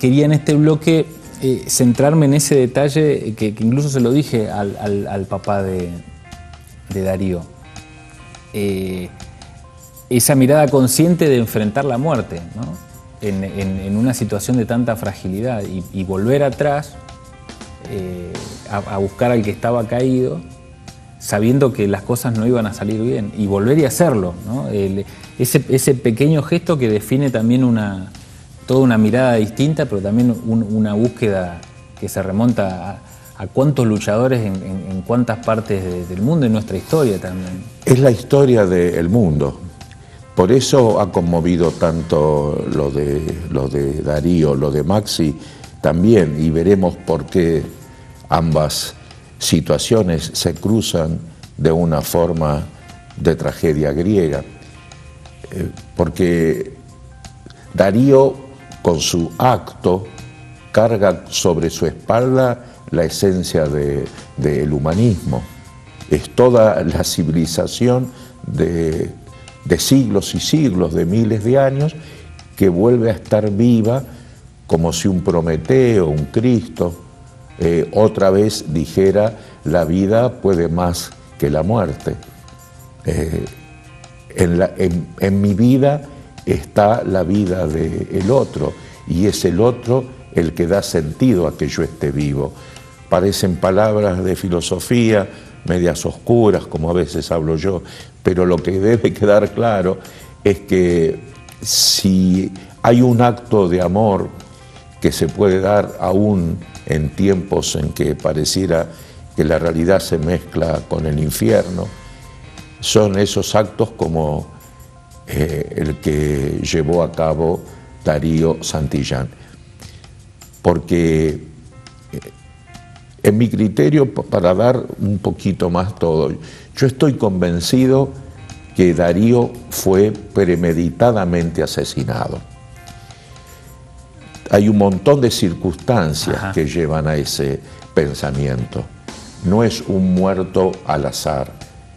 quería en este bloque centrarme en ese detalle que incluso se lo dije al papá de Darío. Esa mirada consciente de enfrentar la muerte, ¿no? En una situación de tanta fragilidad y volver atrás a buscar al que estaba caído, sabiendo que las cosas no iban a salir bien, y volver y hacerlo, ¿no? Ese pequeño gesto que define también toda una mirada distinta, pero también una búsqueda que se remonta a cuántos luchadores en cuántas partes del mundo, en nuestra historia también. Es la historia del mundo. Por eso ha conmovido tanto lo de Darío, lo de Maxi también, y veremos por qué ambas situaciones se cruzan de una forma de tragedia griega. Porque Darío, con su acto, carga sobre su espalda la esencia del humanismo. Es toda la civilización de siglos y siglos, de miles de años, que vuelve a estar viva como si un Prometeo, un Cristo, otra vez dijera: la vida puede más que la muerte. En mi vida está la vida del otro, y es el otro el que da sentido a que yo esté vivo. Parecen palabras de filosofía, medias oscuras, como a veces hablo yo, pero lo que debe quedar claro es que si hay un acto de amor que se puede dar aún en tiempos en que pareciera que la realidad se mezcla con el infierno, son esos actos como el que llevó a cabo Darío Santillán. Porque en mi criterio, para dar un poquito más todo, yo estoy convencido que Darío fue premeditadamente asesinado. Hay un montón de circunstancias que llevan a ese pensamiento. No es un muerto al azar.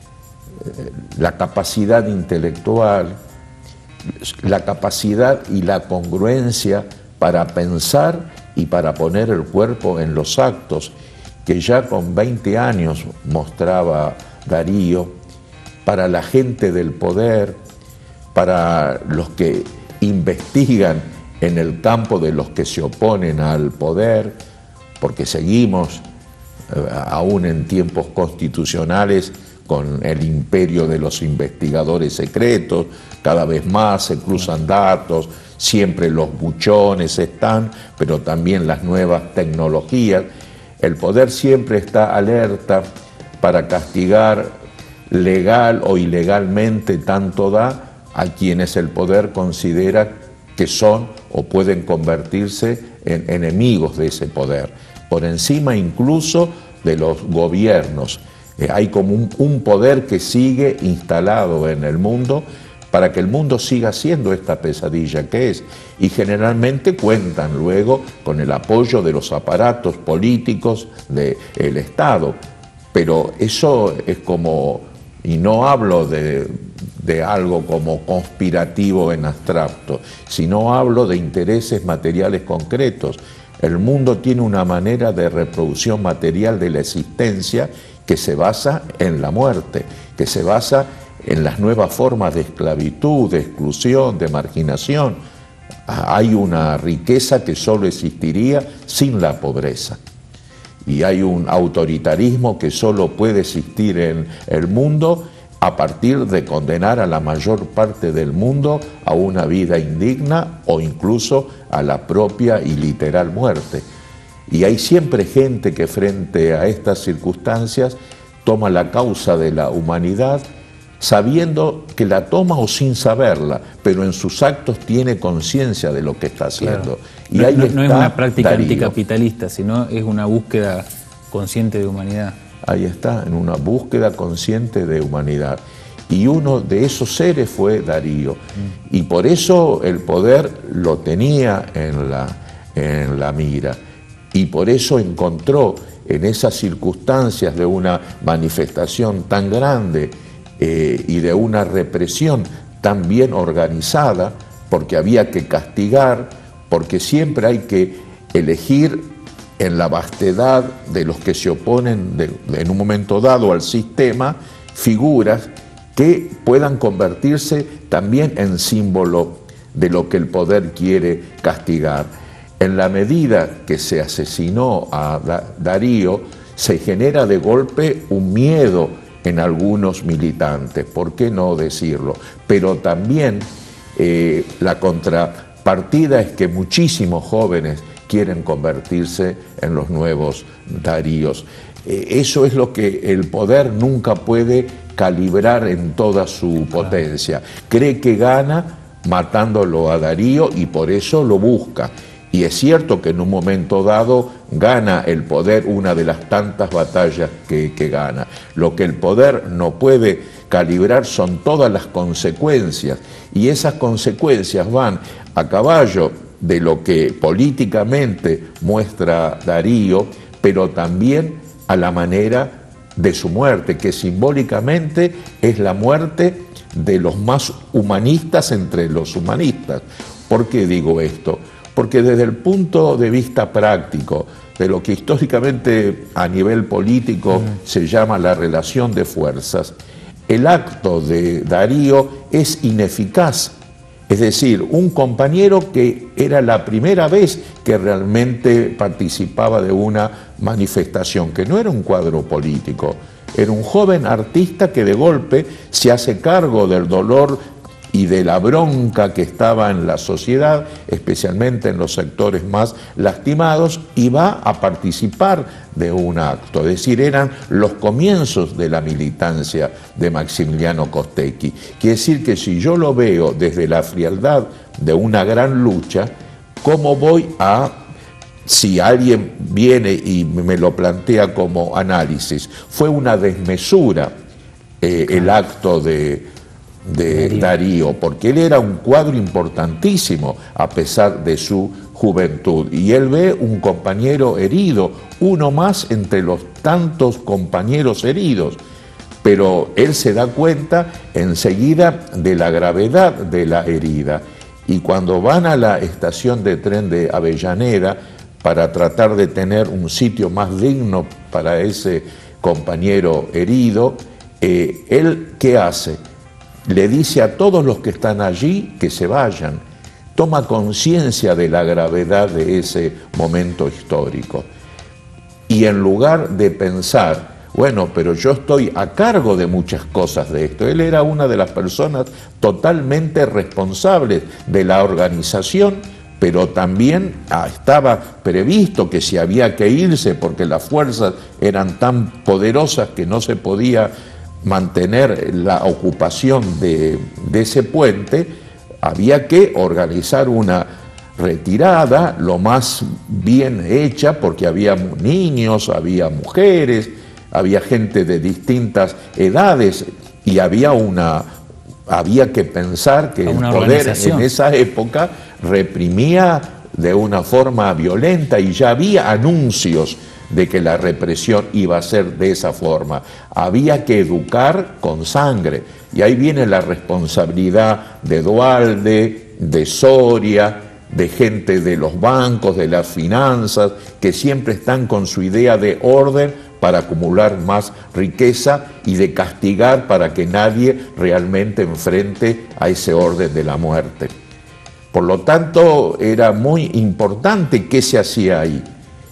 La capacidad intelectual, la capacidad y la congruencia para pensar y para poner el cuerpo en los actos, que ya con 20 años mostraba Darío, para la gente del poder, para los que investigan en el campo de los que se oponen al poder, porque seguimos aún en tiempos constitucionales con el imperio de los investigadores secretos, cada vez más se cruzan datos, siempre los buchones están, pero también las nuevas tecnologías. El poder siempre está alerta para castigar legal o ilegalmente, tanto da, a quienes el poder considera que son o pueden convertirse en enemigos de ese poder, por encima incluso de los gobiernos. Hay como un poder que sigue instalado en el mundo para que el mundo siga siendo esta pesadilla que es, y generalmente cuentan luego con el apoyo de los aparatos políticos del Estado. Pero eso es como, y no hablo de algo como conspirativo en abstracto, sino hablo de intereses materiales concretos. El mundo tiene una manera de reproducción material de la existencia que se basa en la muerte, que se basa en las nuevas formas de esclavitud, de exclusión, de marginación. Hay una riqueza que solo existiría sin la pobreza. Y hay un autoritarismo que solo puede existir en el mundo a partir de condenar a la mayor parte del mundo a una vida indigna o incluso a la propia y literal muerte. Y hay siempre gente que frente a estas circunstancias toma la causa de la humanidad sabiendo que la toma o sin saberla, pero en sus actos tiene conciencia de lo que está haciendo. Claro. Y no, ahí no, está no es una práctica Darío. Anticapitalista, sino es una búsqueda consciente de humanidad. Ahí está, en una búsqueda consciente de humanidad. Y uno de esos seres fue Darío. Y por eso el poder lo tenía en la mira. Y por eso encontró en esas circunstancias de una manifestación tan grande y de una represión tan bien organizada, porque había que castigar porque siempre hay que elegir en la vastedad de los que se oponen en un momento dado al sistema, figuras que puedan convertirse también en símbolo de lo que el poder quiere castigar. En la medida que se asesinó a Darío, se genera de golpe un miedo en algunos militantes, ¿por qué no decirlo? Pero también la contrapartida es que muchísimos jóvenes quieren convertirse en los nuevos Daríos. Eso es lo que el poder nunca puede calibrar en toda su potencia. Cree que gana matándolo a Darío y por eso lo busca. Y es cierto que en un momento dado gana el poder una de las tantas batallas que gana. Lo que el poder no puede calibrar son todas las consecuencias, y esas consecuencias van a caballo de lo que políticamente muestra Darío, pero también a la manera de su muerte, que simbólicamente es la muerte de los más humanistas entre los humanistas. ¿Por qué digo esto? Porque desde el punto de vista práctico, de lo que históricamente a nivel político se llama la relación de fuerzas, el acto de Darío es ineficaz. Es decir, un compañero que era la primera vez que realmente participaba de una manifestación, que no era un cuadro político, era un joven artista que de golpe se hace cargo del dolor y de la bronca que estaba en la sociedad, especialmente en los sectores más lastimados, y va a participar de un acto. Es decir, eran los comienzos de la militancia de Maximiliano Costecchi. Quiere decir que si yo lo veo desde la frialdad de una gran lucha, ¿cómo voy a, si alguien viene y me lo plantea como análisis, fue una desmesura el acto de Darío, porque él era un cuadro importantísimo a pesar de su juventud, y él ve un compañero herido, uno más entre los tantos compañeros heridos, pero él se da cuenta enseguida de la gravedad de la herida, y cuando van a la estación de tren de Avellaneda para tratar de tener un sitio más digno para ese compañero herido, él ¿qué hace? Le dice a todos los que están allí que se vayan, toma conciencia de la gravedad de ese momento histórico. Y en lugar de pensar, bueno, pero yo estoy a cargo de muchas cosas de esto, él era una de las personas totalmente responsables de la organización, pero también estaba previsto que si había que irse porque las fuerzas eran tan poderosas que no se podía mantener la ocupación de ese puente, había que organizar una retirada lo más bien hecha, porque había niños, había mujeres, había gente de distintas edades, y había que pensar que el poder en esa época reprimía de una forma violenta, y ya había anuncios de que la represión iba a ser de esa forma. Había que educar con sangre, y ahí viene la responsabilidad de Duhalde, de Soria, de gente de los bancos, de las finanzas, que siempre están con su idea de orden para acumular más riqueza y de castigar para que nadie realmente enfrente a ese orden de la muerte. Por lo tanto, era muy importante qué se hacía ahí.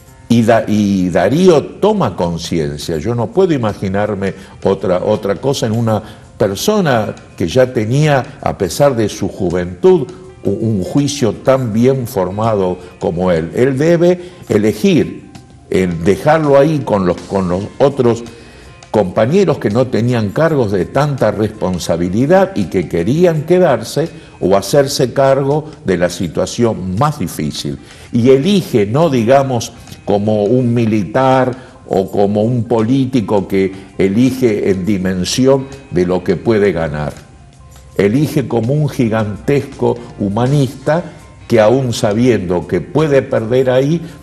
Y Darío toma conciencia. Yo no puedo imaginarme otra cosa en una persona que ya tenía, a pesar de su juventud, un juicio tan bien formado como él. Él debe elegir el dejarlo ahí con los otros compañeros que no tenían cargos de tanta responsabilidad y que querían quedarse, o hacerse cargo de la situación más difícil. Y elige, no digamos como un militar o como un político que elige en dimensión de lo que puede ganar. Elige como un gigantesco humanista que, aún sabiendo que puede perder ahí,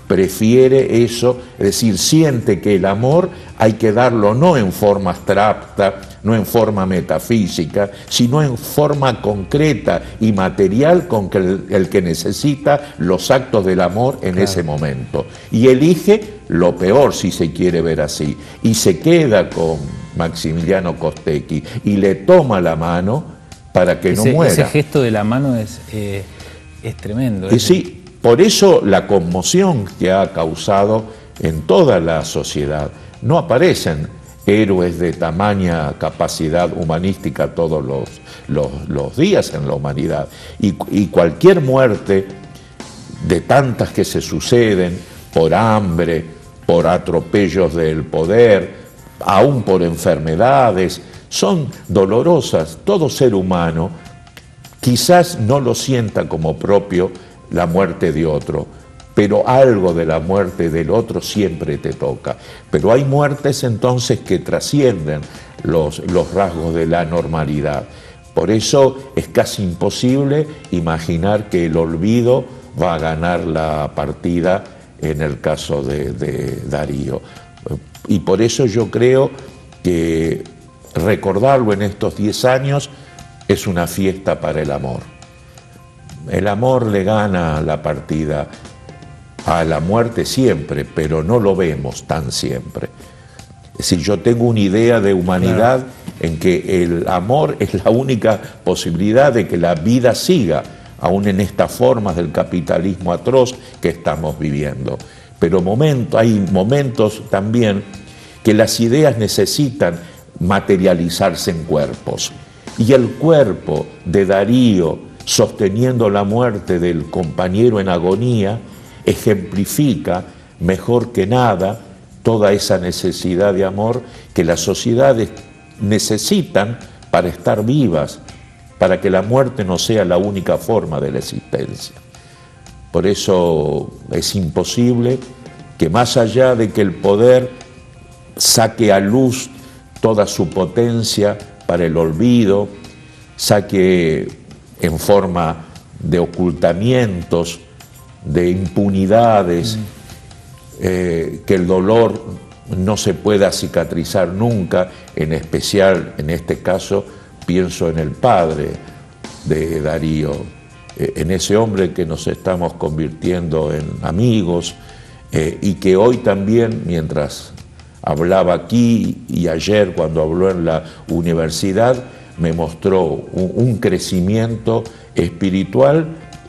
prefiere eso, es decir, siente que el amor hay que darlo no en forma abstracta, no en forma metafísica, sino en forma concreta y material con que el que necesita los actos del amor en ese momento. Y elige lo peor, si se quiere ver así, y se queda con Maximiliano Costecchi y le toma la mano para que no muera. Ese gesto de la mano es tremendo. Y sí, por eso la conmoción que ha causado en toda la sociedad. No aparecen héroes de tamaña capacidad humanística todos los días en la humanidad. Y cualquier muerte de tantas que se suceden por hambre, por atropellos del poder, aún por enfermedades, son dolorosas. Todo ser humano quizás no lo sienta como propio la muerte de otro, pero algo de la muerte del otro siempre te toca. Pero hay muertes entonces que trascienden los rasgos de la normalidad. Por eso es casi imposible imaginar que el olvido va a ganar la partida en el caso de Darío. Y por eso yo creo que recordarlo en estos 10 años es una fiesta para el amor. El amor le gana la partida a la muerte siempre, pero no lo vemos tan siempre. Es decir, yo tengo una idea de humanidad en que el amor es la única posibilidad de que la vida siga, aún en estas formas del capitalismo atroz que estamos viviendo. Pero hay momentos también que las ideas necesitan materializarse en cuerpos. Y el cuerpo de Darío, sosteniendo la muerte del compañero en agonía, ejemplifica mejor que nada toda esa necesidad de amor que las sociedades necesitan para estar vivas, para que la muerte no sea la única forma de la existencia. Por eso es imposible que, más allá de que el poder saque a luz toda su potencia para el olvido, saque en forma de ocultamientos, de impunidades, que el dolor no se pueda cicatrizar nunca, en especial en este caso pienso en el padre de Darío, en ese hombre que nos estamos convirtiendo en amigos y que hoy también, mientras hablaba aquí y ayer cuando habló en la universidad, me mostró un crecimiento espiritual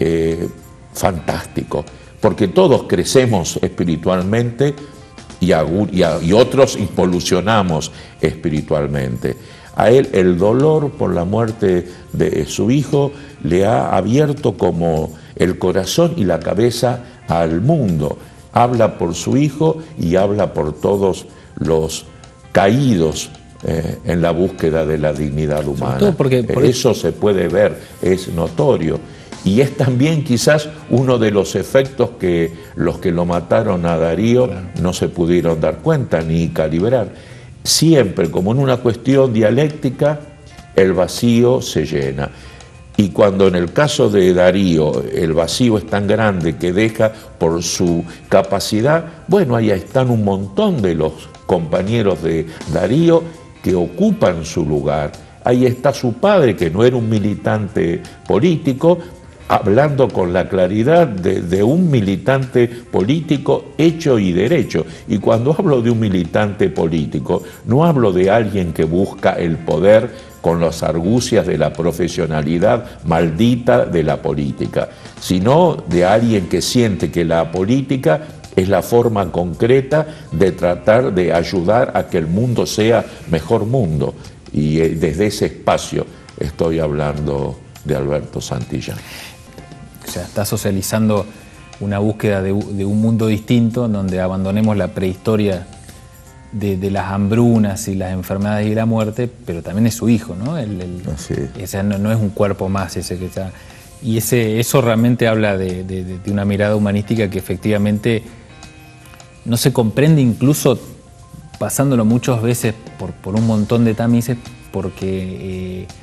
fantástico, porque todos crecemos espiritualmente y otros involucionamos espiritualmente. A él el dolor por la muerte de su hijo le ha abierto como el corazón y la cabeza al mundo. Habla por su hijo y habla por todos los caídos en la búsqueda de la dignidad humana. Eso se puede ver, es notorio. Y es también quizás uno de los efectos que los que lo mataron a Darío no se pudieron dar cuenta ni calibrar. Siempre, como en una cuestión dialéctica, el vacío se llena. Y cuando en el caso de Darío el vacío es tan grande que deja por su capacidad, bueno, ahí están un montón de los compañeros de Darío que ocupan su lugar. Ahí está su padre, que no era un militante político, hablando con la claridad de un militante político hecho y derecho. Y cuando hablo de un militante político, no hablo de alguien que busca el poder con las argucias de la profesionalidad maldita de la política, sino de alguien que siente que la política es la forma concreta de tratar de ayudar a que el mundo sea mejor mundo. Y desde ese espacio estoy hablando de Alberto Santillán. O sea, está socializando una búsqueda de un mundo distinto, en donde abandonemos la prehistoria de las hambrunas y las enfermedades y la muerte, pero también es su hijo, ¿no? Ese no es un cuerpo más ese que está. Y eso realmente habla de una mirada humanística que efectivamente no se comprende, incluso pasándolo muchas veces por un montón de tamices, porque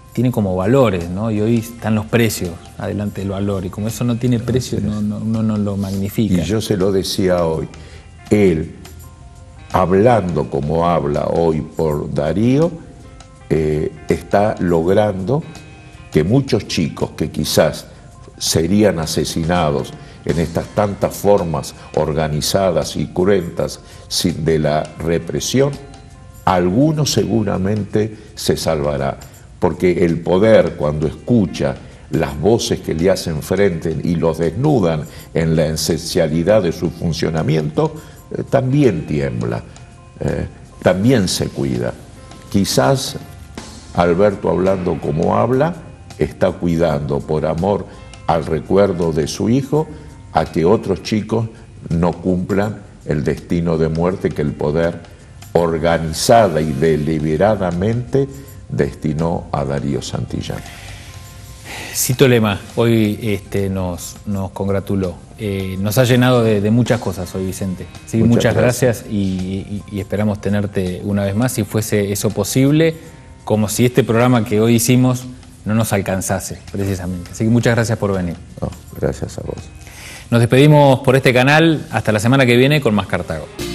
tiene como valores, ¿no? Y hoy están los precios adelante del valor, y como eso no tiene precio, uno no lo magnifica. Y yo se lo decía hoy, él, hablando como habla hoy por Darío, está logrando que muchos chicos que quizás serían asesinados en estas tantas formas organizadas y cruentas de la represión, algunos seguramente se salvará, porque el poder, cuando escucha las voces que le hacen frente y los desnudan en la esencialidad de su funcionamiento, también tiembla, también se cuida. Quizás Alberto, hablando como habla, está cuidando por amor al recuerdo de su hijo, a que otros chicos no cumplan el destino de muerte que el poder organizada y deliberadamente destinó a Darío Santillán. Cito Lema, hoy nos congratuló. Nos ha llenado de muchas cosas hoy, Vicente. Sí, muchas gracias y esperamos tenerte una vez más, si fuese eso posible, como si este programa que hoy hicimos no nos alcanzase, precisamente. Así que muchas gracias por venir. No, gracias a vos. Nos despedimos por este canal. Hasta la semana que viene con más Cartago.